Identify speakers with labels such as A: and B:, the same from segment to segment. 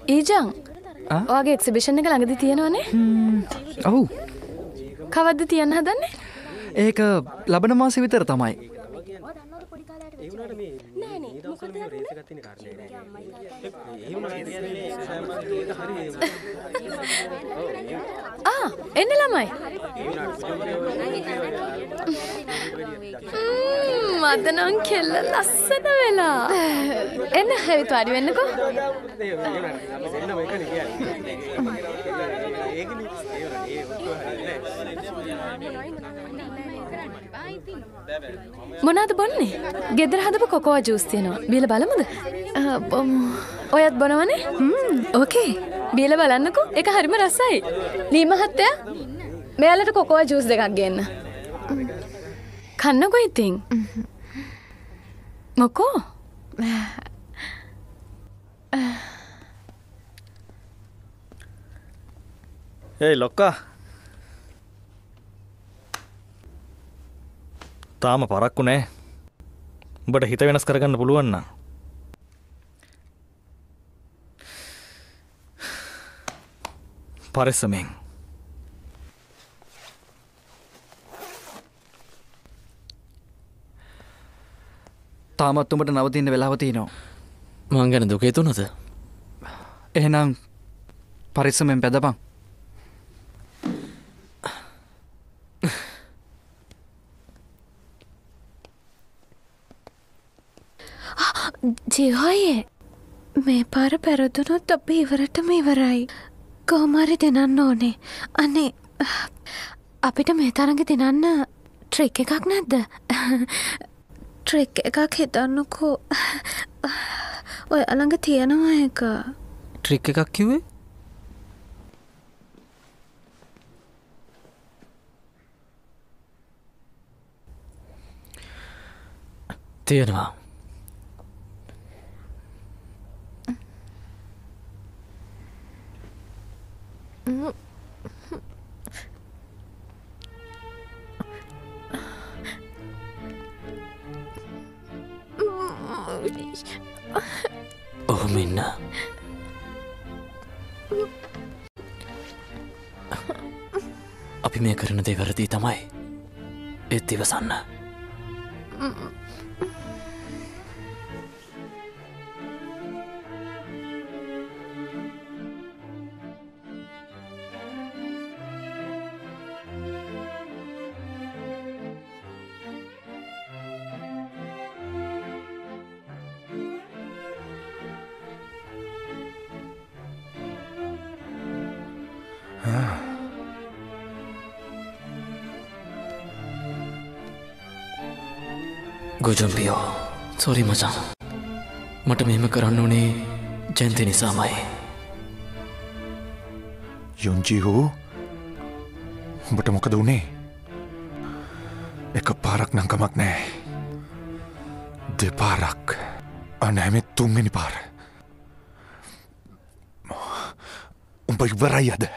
A: ඊජං ඔයාගේ එක්සිබිෂන් එක ළඟදී තියෙනවනේ?
B: ඔව්.
A: කවද්ද තියන්න හදන්නේ?
B: ඒක ලබන මාසෙ විතර තමයි.
A: එන්න ළමයි. මට නම් කෙල්ල ලස්සන වෙලා. එන්න හැවිත් වාඩි වෙන්නකෝ. මොනවද බොන්නේ? ගෙදර හදපු කොකෝවා ජූස් තියෙනවා. බීලා බලමුද? ඔයත් බොනවනේ? ඕකේ. බීලා බලන්නකෝ. ඒක හරිම රසයි. ලී මහත්තයා මෙයාලට කොකෝවා ජූස් දෙකක් ගන්න. කන්නකෝ ඉතින්. මොකෝ?
C: ඒ ලොක්කා. තාම පරක්කු නෑ. උඹට හිත වෙනස් කරගන්න පුළුවන් නම්. පරිස්සමෙන්.
B: තාමත් උඹට නවතින්න වෙලාව තියෙනවා.
D: මං ගැන දුක හිතුණද?
B: එහෙනම් පරිස්සමෙන් පැදපන්.
E: ජීහෝයේ මේ පාර පැරදුනොත් අපි ඉවරටම ඉවරයි. කොහොමාරි දෙනන්න ඕනේ. අනේ අපිට මේ තරඟ දෙනන්න ට්‍රික් එකක් නැද්ද? ට්‍රික් එකක් හිතන්නකෝ. ඔය ළඟ තියෙනවා එක.
D: ට්‍රික් එකක් කිව්වේ? තියෙනවා. ඔහොම ඉන්න. අපි මේ කරන දේ වැරදි තමයි. ඒත් ඉවසන්න. ගොජම්පියෝ සොරි මචං. මට මෙහෙම කරන්න ඕනේ ජයන්ති නිසාමයි.
F: යොන්ජිහෝ උඹට මොකද වුණේ? එක පාරක් නම් කමක් නෑ. දෙපාරක්. අනෑමෙ තුන්වෙනි පාර. උඹ ඉවරයි අද.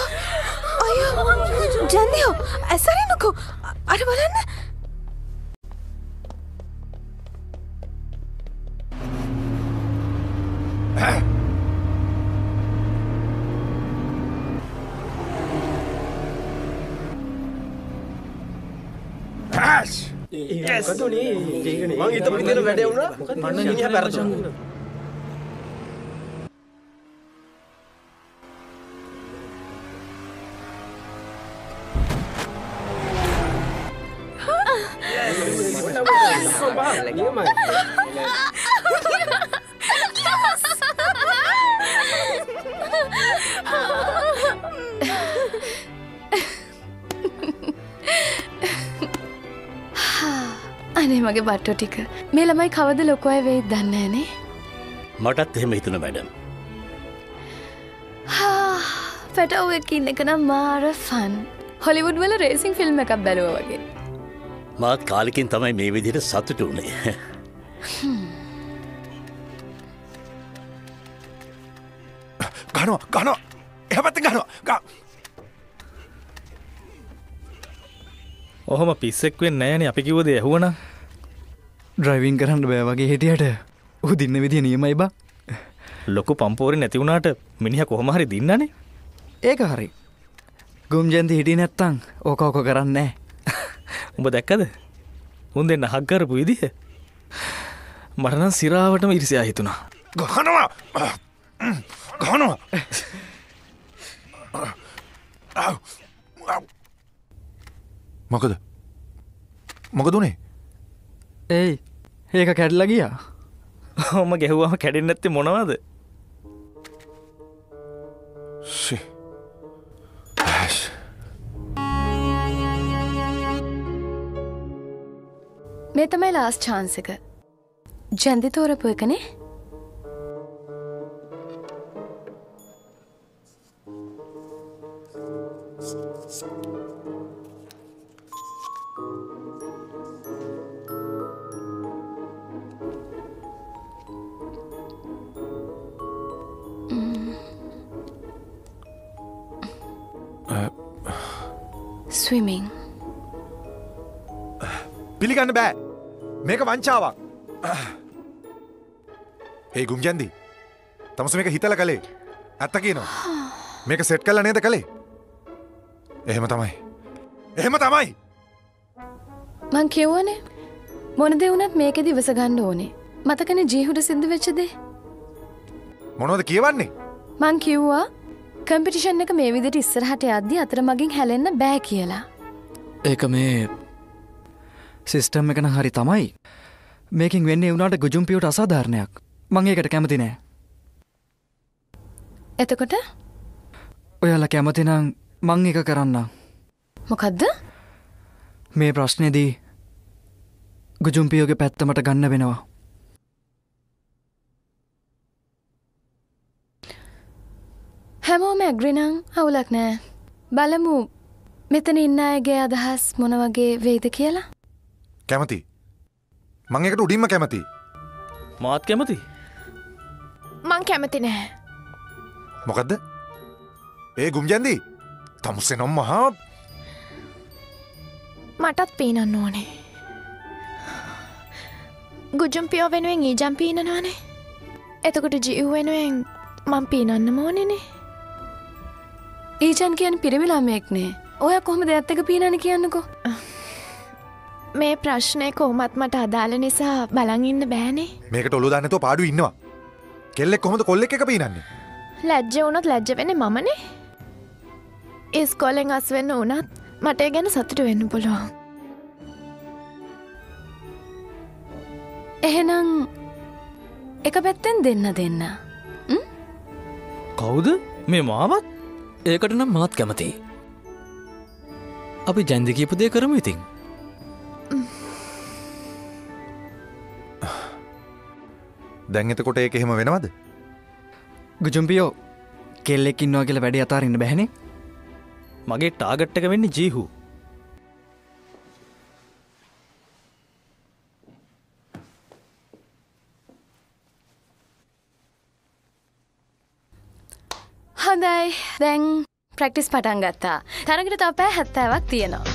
E: අයියෝ ජන්දියෝ ඇසරිනකෝ අර බලන්න
A: අනේ මගේ බට්ටෝ ටික මේ ළමයි කවද ලොකු අය වෙයිද දන්නේ නැහනේ.
G: මටත් එහෙම හිතුණා මැඩම්.
A: ෆෙටෝ එක ඉන්න එක නම් මාර ෆන්. හොලිවුඩ් වල රේසින් ෆිල්ම් එකක් බැලුවා වගේ.
G: මාත් කාලෙකින් තමයි මේ විදිහට සතුටු වුණේ.
F: ගහනවා එහා පැත්තෙන් ගහනවා.
C: ඔහොම පිස්සෙක් වෙන්නේ නැහැනේ අපි කිව්ව දේ ඇහුවනම්.
B: ඩ්‍රයිවිං කරන්න බෑ වගේ හිටියට ඌ දින්න විදිය නියමයි බා.
C: ලොකු පම්පෝරේ නැති වුණාට මිනිහා කොහොම හරි දින්නනේ.
B: ඒක හරි. ගුම්ජන්ති හිටියේ නැත්තම් ඕක කරන්නේ නැහැ.
C: උඹ දැක්කද? උන් දෙන්න හක් කරපු විදිහ. මට නම් සිරාවටම ඉරිසියා හිතුණා.
F: ගහනවා. මොකද උනේ?
B: ඒයි ඒක කැඩලා ගියා.
C: ඔහොම ගැහුවම කැඩෙන්නේ නැත්තේ මොනවද?
A: මේ තමයි ලාස්ට් chance එක. ජන්දි තෝරපු එකනේ. Swimming.
F: පිළිගන්න බෑ. මේක වංචාවක්. ඒ ගුම්ජන්දි. තමස මේක හිතලා කළේ. ඇත්ත කියනවා. මේක සෙට් කළා නේද කළේ? එහෙම තමයි.
A: මං කියවනේ මොන දේ වුණත් මේකෙදි ඉවස ගන්න ඕනේ. මතකනේ ජීහුඩ සිද්ධ වෙච්ච දේ.
F: මොනවද කියවන්නේ?
A: මං කිව්වා කම්පිටිෂන් එක මේ විදිහට ඉස්සරහට යද්දි අතර මගින් හැලෙන්න බෑ කියලා.
D: ඒක මේ
B: සිස්ටම් එක නම් හරි තමයි. මේකින් වෙන්නේ වුණාට ගුජුම්පියට අසාධාරණයක්. මං ඒකට කැමති නෑ.
A: එතකොට
B: ඔයාලා කැමති නම් මං එක කරන්නම්.
A: මොකද්ද?
B: මේ ප්‍රශ්නේදී ගුජුම්පියෝගේ පැත්තමට ගන්න වෙනවා.
A: හැමෝම ඇග්‍රි නම් අවුලක් නෑ. බලමු මෙතන ඉන්න අයගේ අදහස් මොන වගේ වෙයිද කියලා.
F: කැමති. මං එකට උඩින්ම කැමති.
C: මාත් කැමති.
E: මං කැමති නැහැ.
F: මොකද්ද? ඒ ගුම්ජන්දි. තමුසෙනම් මහා
E: මටත් පීනන්න ඕනේ. ගුජුම්පියෝ වෙනුවෙන් ඊජම් පීනනවානේ. එතකොට ජීව් වෙනුවෙන් මං පීනන්නම ඕනේනේ.
A: ඊජන් කියන්නේ පිරිමි ළමයෙක්නේ. ඔයා කොහොමද එයත් එක පීනන්නේ කියන්නකෝ.
E: මේ ප්‍රශ්නේ කොහොමත් මට අදාළ නිසා බලන් ඉන්න බෑනේ.
F: මේකට ඔලුව දාන්න නැතුව පාඩුවේ ඉන්නවා. කෙල්ලෙක් කොහොමද කොල්ලෙක් එක පීනන්නේ?
E: ලැජ්ජ වුණොත් ලැජ්ජ වෙන්නේ මමනේ. ඉස්කෝලෙන් අස් වෙන්න වුණත් මට ඒ ගැන සතුටු වෙන්න පුළුවන්.
A: එහෙනම් එක පැත්තෙන් දෙන්න.
C: කවුද? මේ මාවත්?
D: ඒකට නම් මාත් කැමතියි. අපි ජන්දි කියපු දේ කරමු ඉතින්.
F: දැන් එතකොට ඒක එහෙම වෙනවද?
B: ගුජුම්පියෝ කෙල්ලෙක් ඉන්නවා කියලා වැඩේ අතාරින්න බැහැනේ.
C: මගේ ටාගට් එක වෙන්නේ ජීහු.
A: හොඳයි. දැන් ප්‍රැක්ටිස් පටන් ගත්තා. තරගට තව පැය 70ක් තියෙනවා.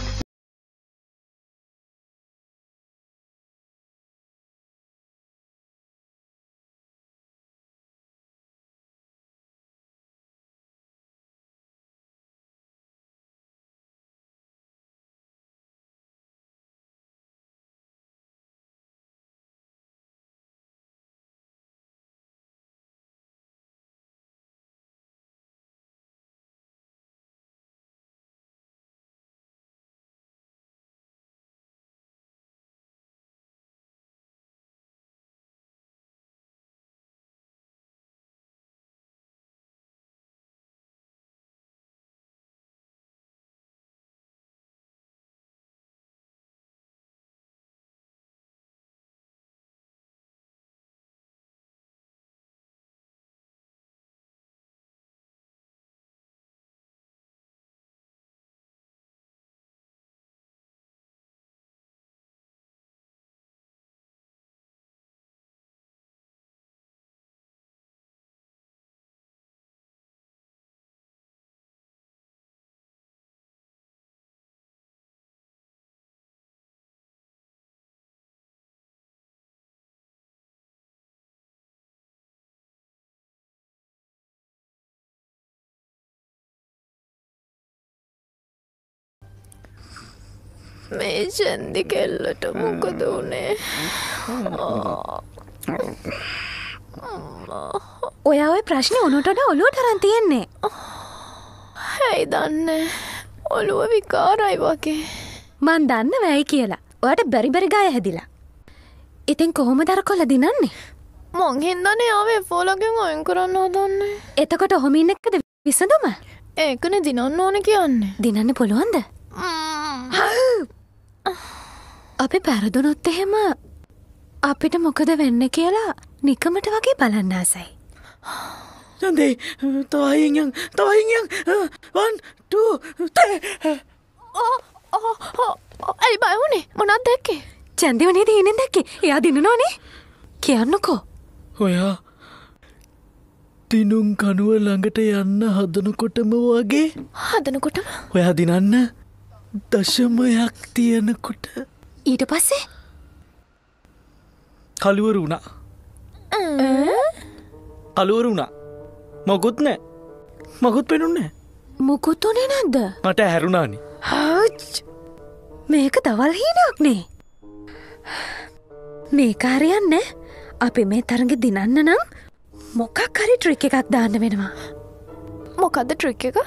E: මේ චන්දි කෙල්ලට මොකද උනේ?
H: ඔයා ඔය ප්‍රශ්නේ උනට වඩා ඔලුවට අරන් තියන්නේ.
E: ඇයි දන්නේ? ඔලුව විකාරයි වගේ.
H: මන් දන්න වැයි කියලා. ඔයාට බැරි බැරි ගාය හැදිලා. ඉතින් කොහොමද අර කොල්ල දිනන්නේ?
E: මං හින්දානේ ආවේ ෆෝලගෙන් අයින් කරන්න හදන්නේ.
H: එතකොට ඔහොම ඉන්න එකද විසඳුම?
E: ඒකනේ දිනන්න ඕනේ කියන්නේ.
H: දිනන්න පුළුවන්ද? අපි පැරදුනොත් එහෙම අපිට මොකද වෙන්න කියලා නිකමට වගේ බලන්න ආසයි.
C: චන්දේ තවයින් 1 2 3
E: ඇයි බය වුනේ? මොනවද දැක්කේ?
H: චන්දිව නේද ඉන්නේ දැක්කේ? එයා දිනනෝනේ. කියන්නකෝ.
C: ඔයා දිනුම් කනුව ළඟට යන්න හදනකොටම වගේ
E: හදනකොටම
C: ඔයා දිනන්න දශමයක් තියනකොට
H: ඊට පස්සේ
C: කළුවරු වුණා. කළුවරු වුණා. මොකුත් නෑ. මොකුත් පෙනුන්නේ නෑ.
H: මොකුත් උනේ නැද්ද?
C: මට හැරුණානේ.
H: මේක දවල් හීනයක් නේ. මේක හරියන්නේ. අපි මේ තරඟ දිනන්න නම් මොකක් හරි ට්‍රික් එකක් දාන්න වෙනවා.
E: මොකද්ද ට්‍රික් එක?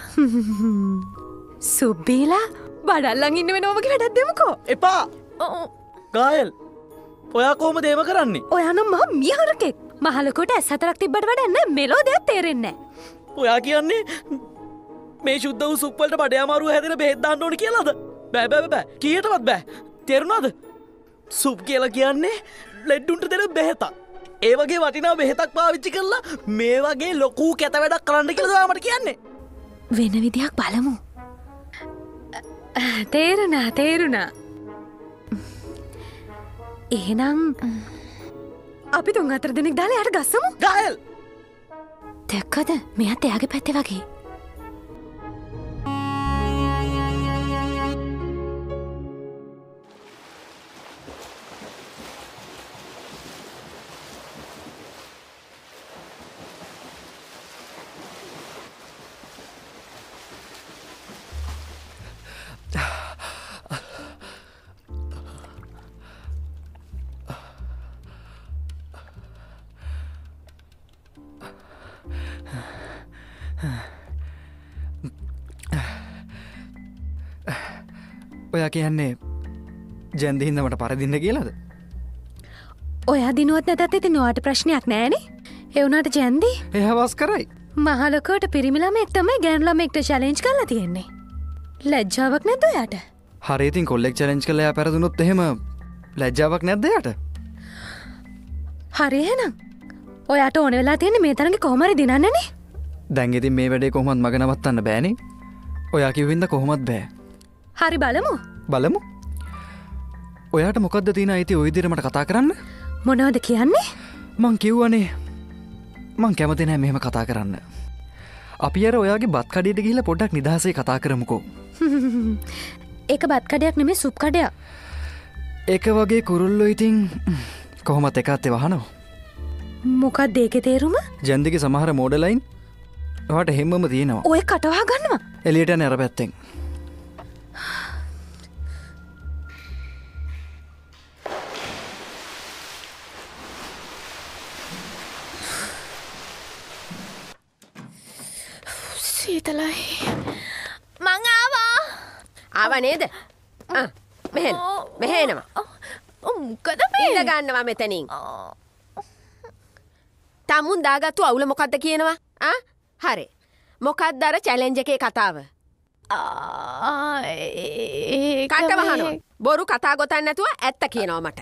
H: සුබ්බීලා බඩල්ලන් ඉන්න වෙනවා වගේ වැඩක් දෙමුකෝ.
C: එපා. ගායල්. ඔයා කොහොමද ඒව කරන්නේ?
H: ඔයා නම් මහා මියහරකෙක්. මහලකොට ඇස් හතරක් තිබ්බට වැඩක් නෑ. මෙලෝ දෙයක් තේරෙන්නේ නෑ.
C: ඔයා කියන්නේ මේ ශුද්ධ වූ සුප් වලට බඩ අමාරුව හැදෙන බෙහෙත් දාන්න ඕනේ කියලාද? බෑ. කීයටවත් බෑ. තේරුණාද? සුප් කියලා කියන්නේ ලෙඩ්ඩුන්ට දෙන බෙහෙතක්. ඒ වගේ වටිනා බෙහෙතක් පාවිච්චි කරලා මේ වගේ ලොකු කැත වැඩක් කරන්න කියලා ඔයා මට කියන්නේ.
H: වෙන විදියක් බලමු. තේරුණා. එහෙනම් අපි 3-4 දෙනෙක් දාලා යට ගස්සමු.
C: ගායල්.
H: දැක්කද? මෙයාත් එයාගේ පැත්තේ වගේ.
B: ඔයා කියන්නේ ජැන්දි හින්දා මට පරදින්න කියලාද?
H: ඔයා දිනුවත් නැතත් ඉතින් ඔයාට ප්‍රශ්නයක් නෑනේ. ඒ වුණාට ජැන්දි
B: ඒ හවස් කරයි.
H: මහ ලොකුවට පිරිමි ළමෙක් තමයි ගෑනු ළමෙක්ට චැලෙන්ජ් කරලා තියෙන්නේ. ලැජ්ජාවක් නැද්ද ඔයාට?
B: හරි ඉතින් කොල්ලෙක් චැලෙන්ජ් කළා එයා පෙරදුනොත් එහෙම ලැජ්ජාවක් නැද්ද එයාට?
H: හරි එහෙනම්. ඔයාට ඕන වෙලා තියෙන්නේ මේ තරඟේ කොහොම හරි දිනන්නනේ.
B: දැන් ඉතින් මේ වැඩේ කොහොමත් මග නවත්තන්න බෑනේ. ඔයා කිව්වින්ද කොහොමත් බෑ.
H: හරි බලමු.
B: ඔයාට මොකද්ද තියෙන අයිති ඔය විදිහට මට කතා කරන්න?
H: මොනවද කියන්නේ?
B: මං කිව්වනේ මං කැමති නෑ මෙහෙම කතා කරන්න. අපි අර ඔයාගේ බත් කඩේට ගිහිල්ලා පොඩ්ඩක් නිදහසේ කතා කරමුකෝ.
H: ඒක බත් කඩයක් නෙමෙයි සුප් කඩයක්.
B: ඒක වගේ කුරුල්ලෝ ඉතින් කොහොමත් එක අතේ වහනවා.
H: මොකක්ද ඒකේ තේරුම?
B: ජන්දිගේ සමහර මෝඩලයින් ඔයාට හැමම තියෙනවා.
H: ඔය කටවහ ගන්නවා.
B: එළියට යන අර පැත්තෙන්.
E: සීතලයි. මං ආවා.
I: ආව නේද? මෙහෙන්. මෙහෙනවා.
E: මොකද මේ?
I: ඉඳ ගන්නවා මෙතනින්. තමුන් දාගත්තු අවුල මොකද්ද කියනවා? හරි. මොකක්ද අර චැලෙන්ජ් එකේ කතාව? කට වහනවා. බොරු කතා ගොතන්න නැතුව ඇත්ත කියනවා මට.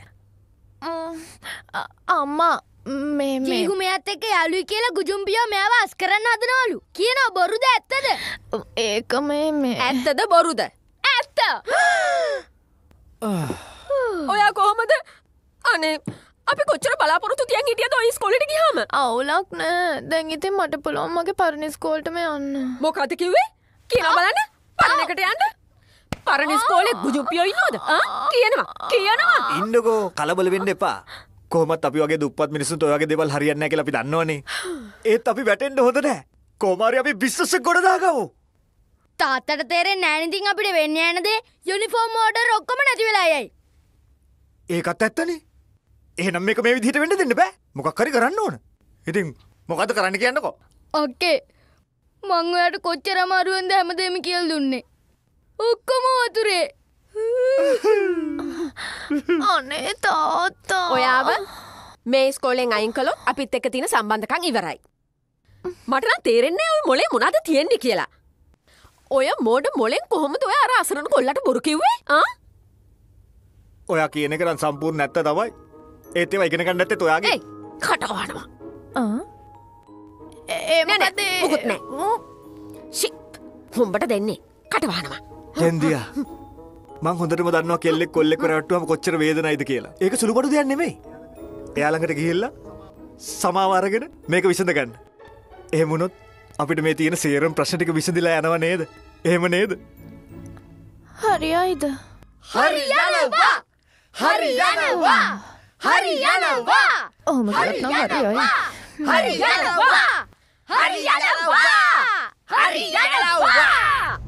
E: අම්මා මේ
J: ජීහු මෙයත් එක්ක යාළුයි කියලා ගුජුම්පියෝ මෙයාව අස් කරන්න හදනවලු. කියනවා බොරුද ඇත්තද?
E: ඒක මේ
I: ඇත්තද බොරුද?
J: ඇත්ත.
I: ඔයා කොහමද? අනේ අපි කොච්චර බලාපොරොත්තු තියන් හිටියද ඔය ඉස්කෝලේට ගියාම?
E: අවුලක් නෑ. දැන් ඉතින් මට පුළුවන් මගේ පරණ ඉස්කෝලේටම යන්න.
I: මොකද කිව්වේ? කියනවා බලන්න. පරණ එකට යන්න. පරණ ඉස්කෝලේ ගුජුම්පියෝ ඉන්නවද? කියනවා.
K: ඉන්නකෝ කලබල වෙන්න එපා. කොහොමත් අපි වගේ දුප්පත් මිනිස්සුන්ට ඔය වගේ දේවල් හරියන්නේ නැහැ කියලා අපි දන්නවනේ. ඒත් අපි වැටෙන්න හොඳ නැහැ. කොහොමාරි අපි බිස්නස් එක ගොඩ දාගමු.
J: තාත්තට තේරෙන්නේ නැහැ ඉතින් අපිට වෙන්නේ යන දේ යුනිෆෝම් ඕඩර් ඔක්කොම නැති වෙලා යයි.
K: ඒකත් ඇත්තනේ. එහෙනම් මේක මේ විදිහට වෙන්න දෙන්න බෑ. මොකක් හරි කරන්න ඕන. ඉතින් මොකද්ද කරන්න කියන්නකෝ.
J: ඔක්කේ. මං ඔයාලට කොච්චර අමාරුවෙන්ද හැමදේම කියලා දුන්නේ. ඔක්කොම වතුරේ.
E: අනේ තාත්තා.
I: ඔයාව මේ ඉස්කෝලෙන් අයින් කළොත් අපිත් එක්ක තියෙන සම්බන්ධකම් ඉවරයි. මට නම් තේරෙන්නේ නැහැ ඔය මොලේ මොනවද තියෙන්නේ කියලා. ඔය මොඩ මොලෙන් කොහොමද ඔය අර අසරණ කොල්ලට බොරු කිව්වේ?
K: ඔයා කියන එක නම් සම්පූර්ණ නැත්ත තමයි. ඒත් ඒවා ඉගෙන ගන්න නැත්තේ ඔයාගේ.
I: කටවහනවා.
E: මොකද
I: මොකුත් නැහැ. ෂිට්. හොම්බට දෙන්නේ. කටවහනවා.
K: ජෙන්දියා. මං හොඳටම දන්නවා කෙල්ලෙක් කොල්ලෙක් රැවට්ටුවම කොච්චර වේදනයිද කියලා. ඒක සුළුපටු දෙයක් නෙමෙයි. එයා ළඟට ගිහිල්ලා සමාව අරගෙන මේක විසඳ ගන්න. එහෙම වුණොත් අපිට මේ තියෙන සේරම ප්‍රශ්න ටික විසඳිලා යනවා නේද? එහෙම නේද?
E: හරියයිද?
I: හරියනවා. හරියනවා. හරියනවා.
E: ඔහොම කරත් නම් හරියයි.
I: හරියනවා. හරියනවා. හරියනවා.